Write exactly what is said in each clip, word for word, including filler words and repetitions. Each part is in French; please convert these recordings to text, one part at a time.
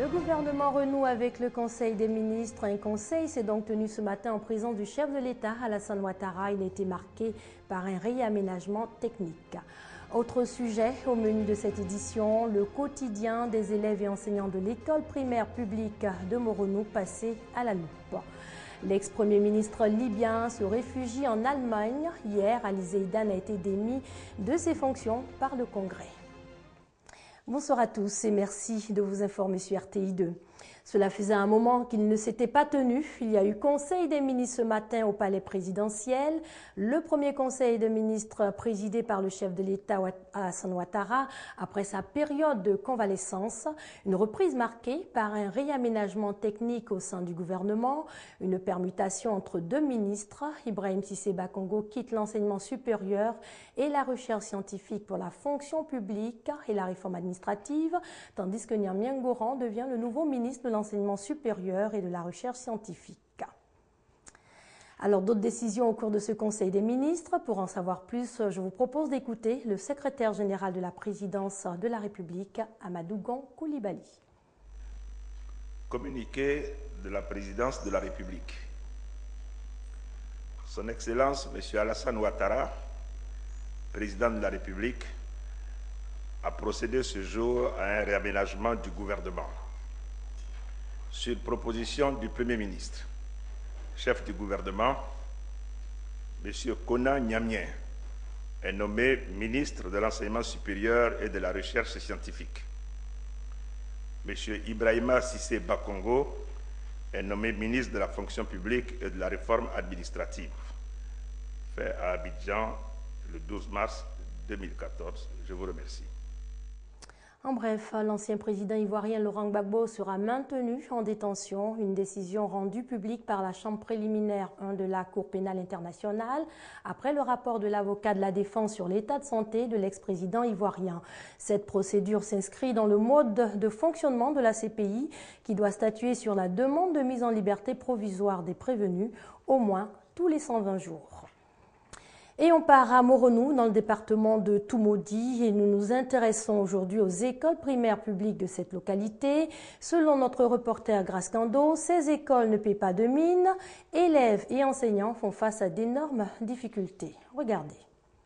Le gouvernement renoue avec le Conseil des ministres. Un conseil s'est donc tenu ce matin en présence du chef de l'État, Alassane Ouattara. Il a été marqué par un réaménagement technique. Autre sujet au menu de cette édition, le quotidien des élèves et enseignants de l'école primaire publique de Moronou passé à la loupe. L'ex-premier ministre libyen se réfugie en Allemagne. Hier, Ali Zeidan a été démis de ses fonctions par le Congrès. Bonsoir à tous et merci de vous informer sur R T I deux. Cela faisait un moment qu'il ne s'était pas tenu. Il y a eu conseil des ministres ce matin au palais présidentiel. Le premier conseil des ministres présidé par le chef de l'État Alassane Ouattara après sa période de convalescence. Une reprise marquée par un réaménagement technique au sein du gouvernement. Une permutation entre deux ministres. Ibrahim Cissé Bakongo quitte l'enseignement supérieur et la recherche scientifique pour la fonction publique et la réforme administrative, tandis que Niamien Goran devient le nouveau ministre de l'enseignement supérieur et de la recherche scientifique. Alors d'autres décisions au cours de ce Conseil des ministres. Pour en savoir plus, je vous propose d'écouter le secrétaire général de la présidence de la République, Amadou Gon Coulibaly. Communiqué de la présidence de la République. Son Excellence, M. Alassane Ouattara, président de la République, a procédé ce jour à un réaménagement du gouvernement. Sur proposition du Premier ministre, chef du gouvernement, M. Kona Niamien est nommé ministre de l'Enseignement supérieur et de la Recherche scientifique. M. Ibrahima Cissé Bakongo est nommé ministre de la Fonction publique et de la Réforme administrative, fait à Abidjan le douze mars deux mille quatorze. Je vous remercie. En bref, l'ancien président ivoirien Laurent Gbagbo sera maintenu en détention, une décision rendue publique par la Chambre préliminaire un de la Cour pénale internationale après le rapport de l'avocat de la défense sur l'état de santé de l'ex-président ivoirien. Cette procédure s'inscrit dans le mode de fonctionnement de la C P I qui doit statuer sur la demande de mise en liberté provisoire des prévenus au moins tous les cent vingt jours. Et on part à Moronou, dans le département de Toumoudi, et nous nous intéressons aujourd'hui aux écoles primaires publiques de cette localité. Selon notre reporter Grace Kando, ces écoles ne paient pas de mine. Élèves et enseignants font face à d'énormes difficultés. Regardez.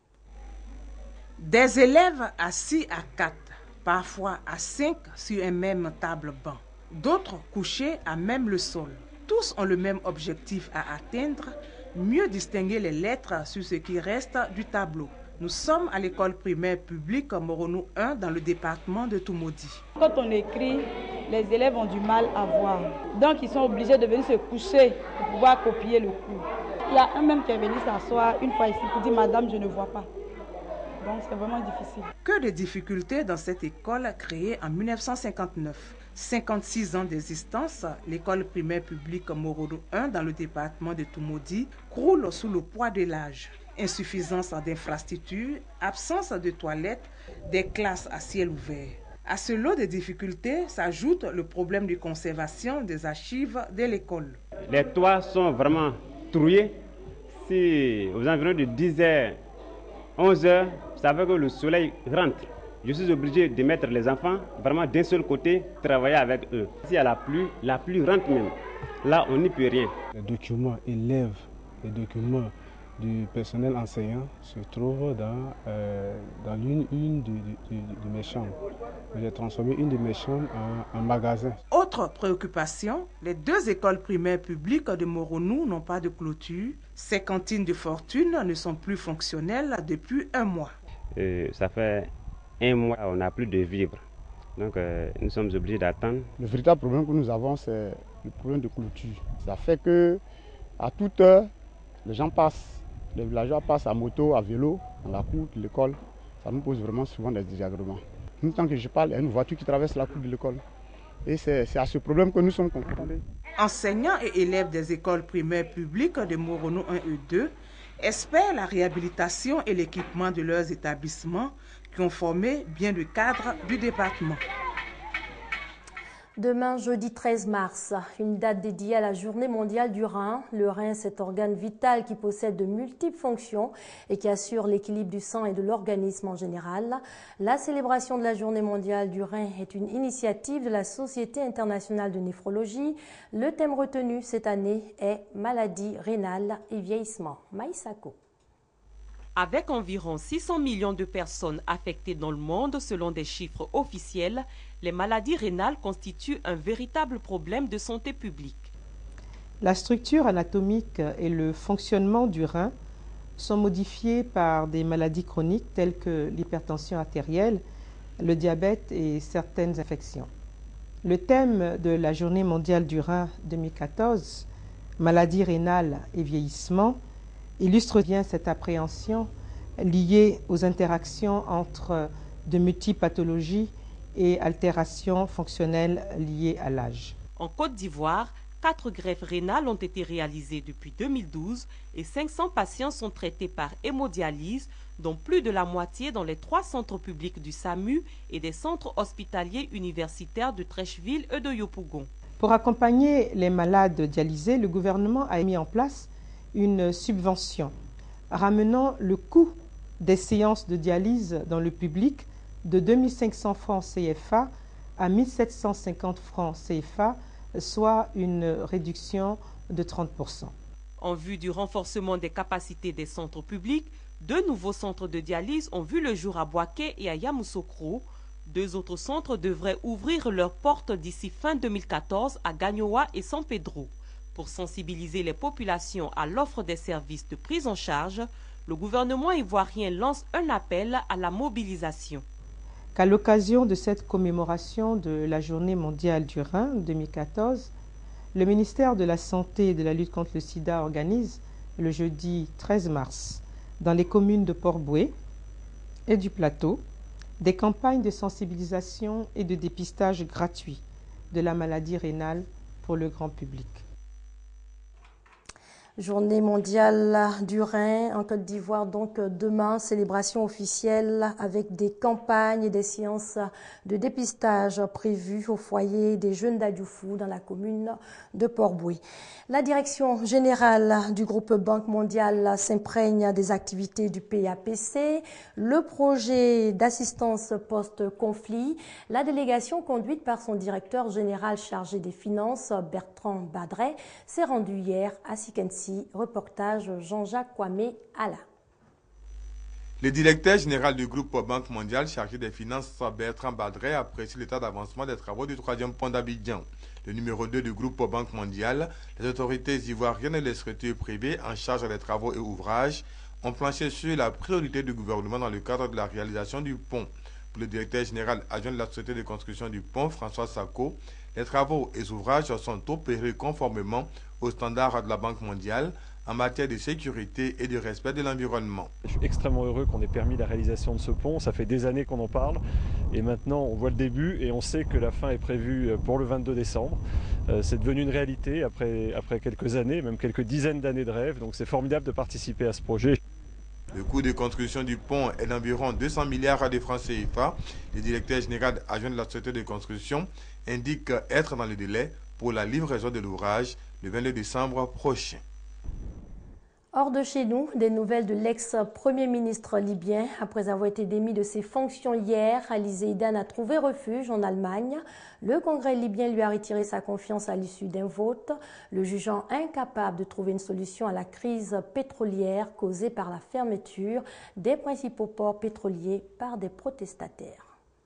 Des élèves assis à quatre, parfois à cinq sur un même table-banc. D'autres couchés à même le sol. Tous ont le même objectif à atteindre, mieux distinguer les lettres sur ce qui reste du tableau. Nous sommes à l'école primaire publique Moronou un dans le département de Toumoudi. Quand on écrit, les élèves ont du mal à voir. Donc ils sont obligés de venir se coucher pour pouvoir copier le cours. Il y a un même qui est venu s'asseoir une fois ici pour dire « Madame, je ne vois pas ». Donc c'est vraiment difficile. Que de difficultés dans cette école créée en mille neuf cent cinquante-neuf. cinquante-six ans d'existence, l'école primaire publique Moronou un dans le département de Toumoudi croule sous le poids de l'âge. Insuffisance d'infrastructures, absence de toilettes, des classes à ciel ouvert. À ce lot de difficultés s'ajoute le problème de conservation des archives de l'école. Les toits sont vraiment trouillés. Si aux environs de dix heures, onze heures, ça veut que le soleil rentre. Je suis obligé de mettre les enfants vraiment d'un seul côté, travailler avec eux. S'il y a la pluie, la pluie rentre même. Là, on n'y peut rien. Les documents élèves, les documents du personnel enseignant se trouvent dans, euh, dans une, une de, de, de, de mes chambres. J'ai transformé une de mes chambres en, en magasin. Autre préoccupation, les deux écoles primaires publiques de Moronou n'ont pas de clôture. Ces cantines de fortune ne sont plus fonctionnelles depuis un mois. Euh, ça fait un mois, on n'a plus de vivres. Donc, euh, nous sommes obligés d'attendre. Le véritable problème que nous avons, c'est le problème de clôture. Ça fait que à toute heure, les gens passent, les villageois passent à moto, à vélo, dans la cour de l'école. Ça nous pose vraiment souvent des désagréments. Nous, tant que je parle, il y a une voiture qui traverse la cour de l'école. Et c'est à ce problème que nous sommes confrontés. Enseignants et élèves des écoles primaires publiques de Moronou un et deux espèrent la réhabilitation et l'équipement de leurs établissements qui ont formé bien le cadre du département. Demain, jeudi treize mars, une date dédiée à la journée mondiale du rein. Le rein, cet organe vital qui possède de multiples fonctions et qui assure l'équilibre du sang et de l'organisme en général. La célébration de la journée mondiale du rein est une initiative de la Société internationale de néphrologie. Le thème retenu cette année est maladie rénale et vieillissement. Maïsako. Avec environ six cents millions de personnes affectées dans le monde selon des chiffres officiels, les maladies rénales constituent un véritable problème de santé publique. La structure anatomique et le fonctionnement du rein sont modifiés par des maladies chroniques telles que l'hypertension artérielle, le diabète et certaines infections. Le thème de la Journée mondiale du rein deux mille quatorze, maladie rénale et vieillissement, illustre bien cette appréhension liée aux interactions entre de multiples pathologies et altérations fonctionnelles liées à l'âge. En Côte d'Ivoire, quatre greffes rénales ont été réalisées depuis deux mille douze et cinq cents patients sont traités par hémodialyse, dont plus de la moitié dans les trois centres publics du SAMU et des centres hospitaliers universitaires de Treichville et de Yopougon. Pour accompagner les malades dialysés, le gouvernement a mis en place une subvention ramenant le coût des séances de dialyse dans le public de deux mille cinq cents francs C F A à mille sept cent cinquante francs C F A, soit une réduction de trente pour cent. En vue du renforcement des capacités des centres publics, deux nouveaux centres de dialyse ont vu le jour à Boaké et à Yamoussoukro. Deux autres centres devraient ouvrir leurs portes d'ici fin deux mille quatorze à Gagnoa et San Pedro. Pour sensibiliser les populations à l'offre des services de prise en charge, le gouvernement ivoirien lance un appel à la mobilisation. Qu'à l'occasion de cette commémoration de la Journée mondiale du rein deux mille quatorze, le ministère de la Santé et de la lutte contre le sida organise le jeudi treize mars, dans les communes de Port-Boué et du Plateau, des campagnes de sensibilisation et de dépistage gratuit de la maladie rénale pour le grand public. Journée mondiale du rein en Côte d'Ivoire, donc demain, célébration officielle avec des campagnes et des séances de dépistage prévues au foyer des jeunes d'Adioufou dans la commune de Port-Boué. La direction générale du groupe Banque mondiale s'imprègne des activités du P A P C, le projet d'assistance post-conflit. La délégation conduite par son directeur général chargé des finances, Bertrand Badret, s'est rendue hier à Sikensi. Reportage Jean-Jacques Kwame Ala. Le directeur général du groupe Banque mondiale chargé des finances, Bertrand Badret, apprécie l'état d'avancement des travaux du troisième pont d'Abidjan. Le numéro deux du groupe Banque mondiale, les autorités ivoiriennes et les structures privées en charge des travaux et ouvrages ont planché sur la priorité du gouvernement dans le cadre de la réalisation du pont. Pour le directeur général adjoint de la société de construction du pont, François Sako, les travaux et ouvrages sont opérés conformément aux standards de la Banque mondiale en matière de sécurité et de respect de l'environnement. Je suis extrêmement heureux qu'on ait permis la réalisation de ce pont. Ça fait des années qu'on en parle et maintenant on voit le début et on sait que la fin est prévue pour le vingt-deux décembre. Euh, c'est devenu une réalité après, après quelques années, même quelques dizaines d'années de rêve. Donc c'est formidable de participer à ce projet. Le coût de construction du pont est d'environ deux cents milliards de francs C F A. Le directeur général adjoint de la société de construction indique être dans le délai pour la livraison de l'ouvrage le vingt-deux décembre prochain. Hors de chez nous, des nouvelles de l'ex-premier ministre libyen. Après avoir été démis de ses fonctions hier, Ali Zeidan a trouvé refuge en Allemagne. Le Congrès libyen lui a retiré sa confiance à l'issue d'un vote, le jugeant incapable de trouver une solution à la crise pétrolière causée par la fermeture des principaux ports pétroliers par des protestataires.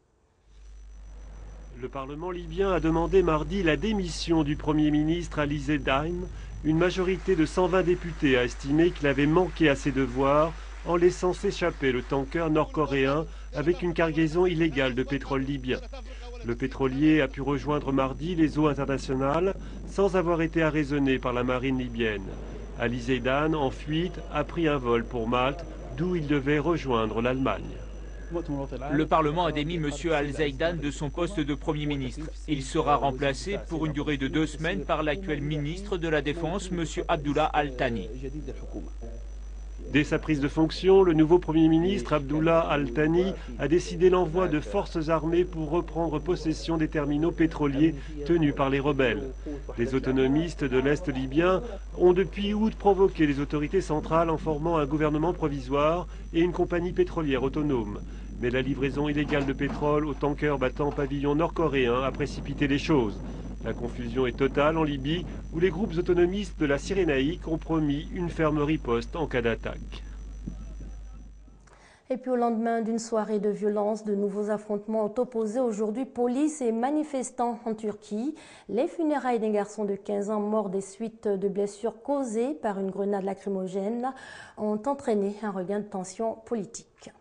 Le Parlement libyen a demandé mardi la démission du Premier ministre Ali Zeidan. Une majorité de cent vingt députés a estimé qu'il avait manqué à ses devoirs en laissant s'échapper le tanker nord-coréen avec une cargaison illégale de pétrole libyen. Le pétrolier a pu rejoindre mardi les eaux internationales sans avoir été arraisonné par la marine libyenne. Ali Zeidan, en fuite, a pris un vol pour Malte, d'où il devait rejoindre l'Allemagne. Le Parlement a démis M. Al Zeidan de son poste de Premier ministre. Il sera remplacé pour une durée de deux semaines par l'actuel ministre de la Défense, M. Abdullah Al-Thani. Dès sa prise de fonction, le nouveau Premier ministre Abdullah Al-Thani a décidé l'envoi de forces armées pour reprendre possession des terminaux pétroliers tenus par les rebelles. Les autonomistes de l'Est libyen ont depuis août provoqué les autorités centrales en formant un gouvernement provisoire et une compagnie pétrolière autonome. Mais la livraison illégale de pétrole aux tankers battant pavillon nord-coréen a précipité les choses. La confusion est totale en Libye, où les groupes autonomistes de la Cyrénaïque ont promis une ferme riposte en cas d'attaque. Et puis au lendemain d'une soirée de violence, de nouveaux affrontements ont opposé aujourd'hui police et manifestants en Turquie. Les funérailles d'un garçon de quinze ans mort des suites de blessures causées par une grenade lacrymogène ont entraîné un regain de tension politique.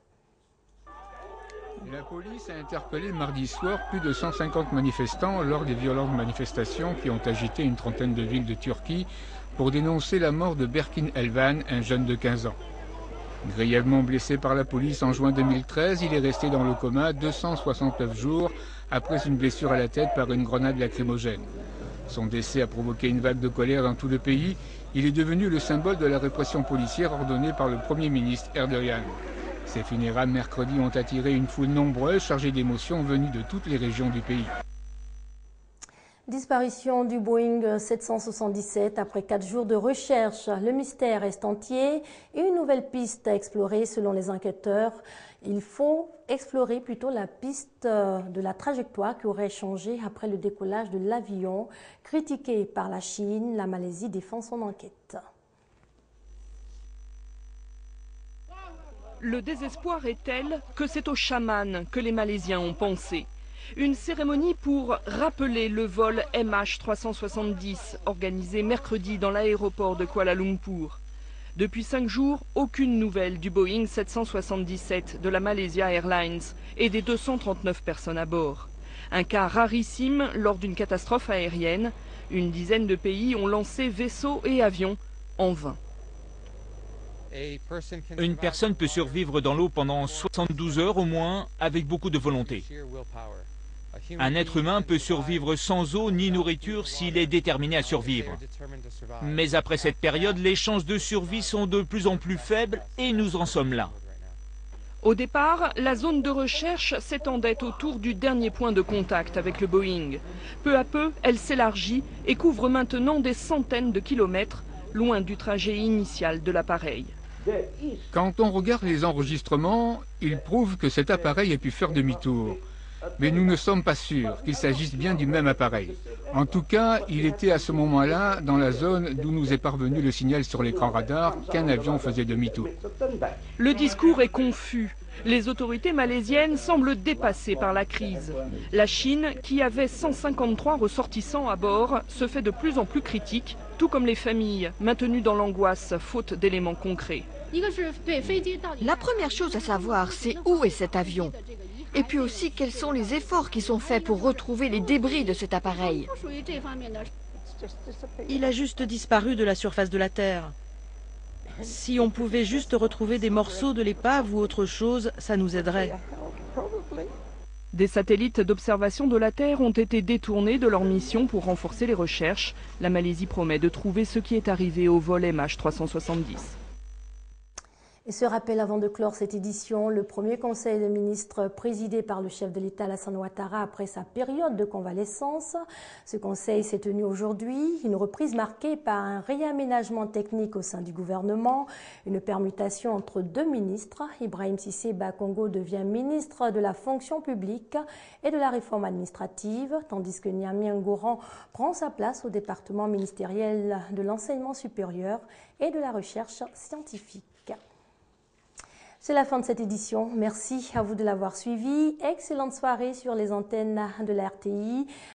La police a interpellé mardi soir plus de cent cinquante manifestants lors des violentes manifestations qui ont agité une trentaine de villes de Turquie pour dénoncer la mort de Berkin Elvan, un jeune de quinze ans. Grièvement blessé par la police en juin deux mille treize, il est resté dans le coma deux cent soixante-neuf jours après une blessure à la tête par une grenade lacrymogène. Son décès a provoqué une vague de colère dans tout le pays. Il est devenu le symbole de la répression policière ordonnée par le Premier ministre Erdogan. Ces funérailles mercredi ont attiré une foule nombreuse chargée d'émotions venues de toutes les régions du pays. Disparition du Boeing sept cent soixante-dix-sept après quatre jours de recherche. Le mystère reste entier et une nouvelle piste à explorer selon les enquêteurs. Il faut explorer plutôt la piste de la trajectoire qui aurait changé après le décollage de l'avion. Critiqué par la Chine, la Malaisie défend son enquête. Le désespoir est tel que c'est au chaman que les Malaisiens ont pensé. Une cérémonie pour rappeler le vol M H trois cent soixante-dix organisé mercredi dans l'aéroport de Kuala Lumpur. Depuis cinq jours, aucune nouvelle du Boeing sept cent soixante-dix-sept de la Malaysia Airlines et des deux cent trente-neuf personnes à bord. Un cas rarissime lors d'une catastrophe aérienne. Une dizaine de pays ont lancé vaisseaux et avions en vain. Une personne peut survivre dans l'eau pendant soixante-douze heures au moins avec beaucoup de volonté. Un être humain peut survivre sans eau ni nourriture s'il est déterminé à survivre. Mais après cette période, les chances de survie sont de plus en plus faibles et nous en sommes là. Au départ, la zone de recherche s'étendait autour du dernier point de contact avec le Boeing. Peu à peu, elle s'élargit et couvre maintenant des centaines de kilomètres, loin du trajet initial de l'appareil. Quand on regarde les enregistrements, ils prouvent que cet appareil a pu faire demi-tour. Mais nous ne sommes pas sûrs qu'il s'agisse bien du même appareil. En tout cas, il était à ce moment-là dans la zone d'où nous est parvenu le signal sur l'écran radar qu'un avion faisait demi-tour. Le discours est confus. Les autorités malaisiennes semblent dépassées par la crise. La Chine, qui avait cent cinquante-trois ressortissants à bord, se fait de plus en plus critique, tout comme les familles, maintenues dans l'angoisse, faute d'éléments concrets. La première chose à savoir, c'est où est cet avion? Et puis aussi, quels sont les efforts qui sont faits pour retrouver les débris de cet appareil? Il a juste disparu de la surface de la Terre. Si on pouvait juste retrouver des morceaux de l'épave ou autre chose, ça nous aiderait. Des satellites d'observation de la Terre ont été détournés de leur mission pour renforcer les recherches. La Malaisie promet de trouver ce qui est arrivé au vol M H trois cent soixante-dix. Et ce rappel avant de clore cette édition, le premier conseil des ministres présidé par le chef de l'État Alassane Ouattara après sa période de convalescence. Ce conseil s'est tenu aujourd'hui, une reprise marquée par un réaménagement technique au sein du gouvernement, une permutation entre deux ministres. Ibrahim Cissé Bakongo devient ministre de la fonction publique et de la réforme administrative, tandis que Niamey Ngouran prend sa place au département ministériel de l'enseignement supérieur et de la recherche scientifique. C'est la fin de cette édition. Merci à vous de l'avoir suivi. Excellente soirée sur les antennes de la R T I.